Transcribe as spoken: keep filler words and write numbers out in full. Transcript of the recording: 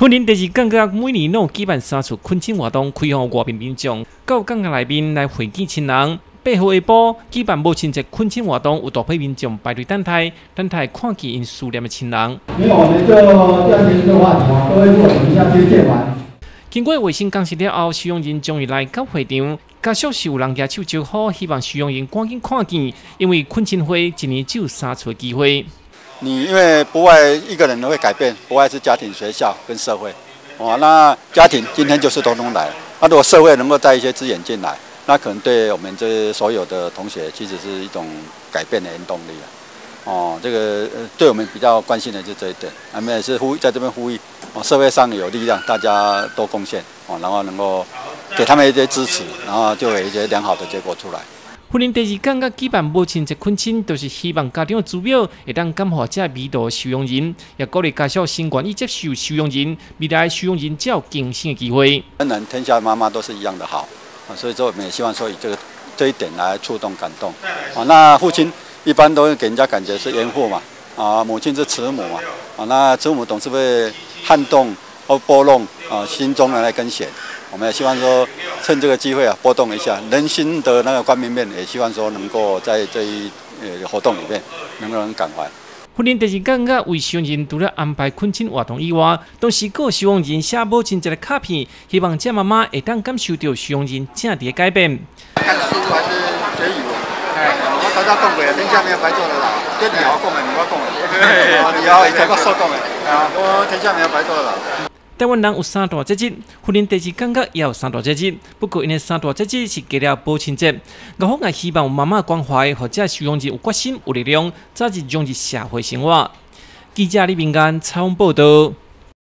婚姻第二感觉每年拢有举办三次恳亲活动，开放外面民众到感觉内面来会见亲人。八号下晡举办母亲节恳亲活动，有大批民众排队等待，等待看见因思念的亲人。 因为我们就家庭的话，都会做一下接见完。 经过卫生讲实了后，收容人终于来到会场，家属是有人举手招呼，希望收容人赶紧看见，因为恳亲会一年只有三次的机会。 你因为不外一个人会改变，不外是家庭、学校跟社会。哦，那家庭今天就是通通来，那如果社会能够带一些资源进来，那可能对我们这所有的同学其实是一种改变的原动力了。哦，这个对我们比较关心的就这一点，我们也是呼在这边呼吁，哦，社会上有力量，大家多贡献，哦，然后能够给他们一些支持，然后就有一些良好的结果出来。 婚姻第二天甲举办母亲节恳亲，都是希望家长的祖表会当感化这味道收容人，也鼓励家属先愿意接受收容人，未来收容人才有更新的机会。 人人天下妈妈都是一样的好，啊，所以说我们也希望说以这个这一点来触动感动。啊，那父亲一般都会给人家感觉是严父嘛，啊，母亲是慈母嘛，啊，那慈母总是会撼动或拨弄啊心中的那根弦。我们也希望说，趁这个机会啊，拨动一下人心的那个光明面，也希望说能够在这一呃活动里面能够人感怀。 婚姻第二感觉为收容人除了安排恳亲活动以外，同时各收容人写母亲节的卡片，希望这妈妈会当感受到收容人正地的改变。 看书还是学语文？哎，我大家讲过，天下没有白做的啦，这你好讲的，你我讲的，你好，以前我所讲的，啊，我天下没有白做的啦。 台湾人有三大节日，婚姻第二感觉也有三大节日。不过，因的三大节日是隔了母亲节。我方也希望有妈妈关怀，或者收容人有决心、有力量，早日融入社会生活。记者李明安采访报道。